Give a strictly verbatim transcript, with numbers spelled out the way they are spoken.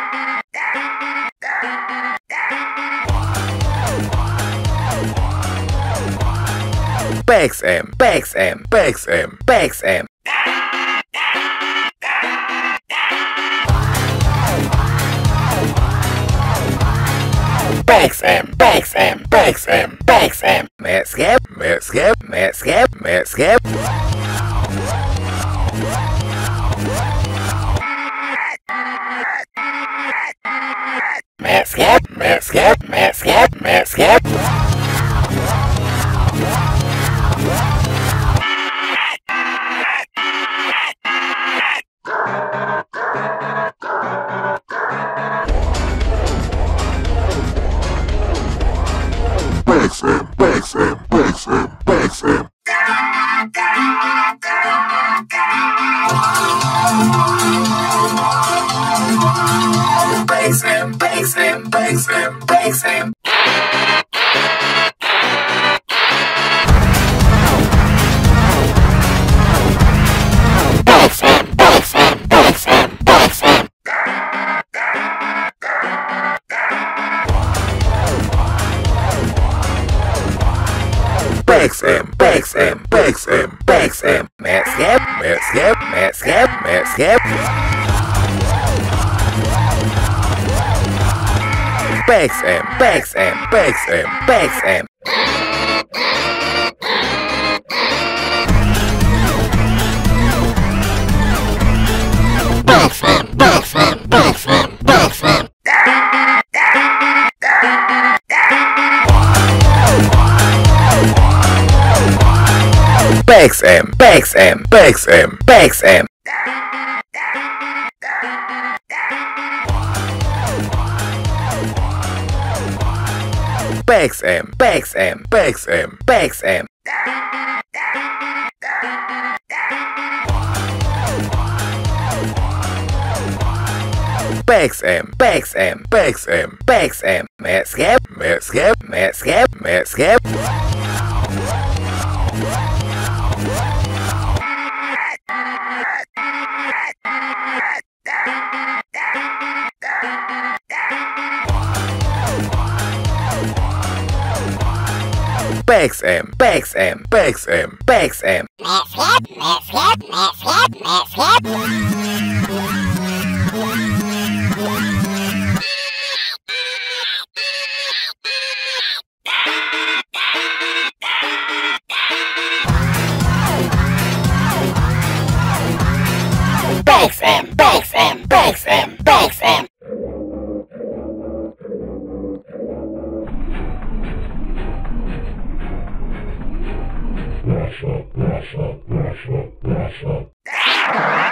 P X M, P X M, P X M, P X M. P X M, P X M, P X M, P X M. Met skip, met skip, met skip, met skip. Met skip, met skip, met skip, met skip. P X M, P X M, P X M, P X M. P X M, P X M, P X M, P X M. P X M, P X M, P X M, P X M. Met skip, met skip, met skip, met skip. P X M, P X M, P X M, P X M. P X M, P X M, P X M, P X M. P X M, P X M, P X M, P X M. P X M, P X M, P X M, P X M. P X M, P X M, P X M, P X M. Met skip, met skip, met skip, met skip. P X M, P X M, P X M, P X M. P X M, P X M, P X M, P X M. Rush up, rush up, rush up, rush up.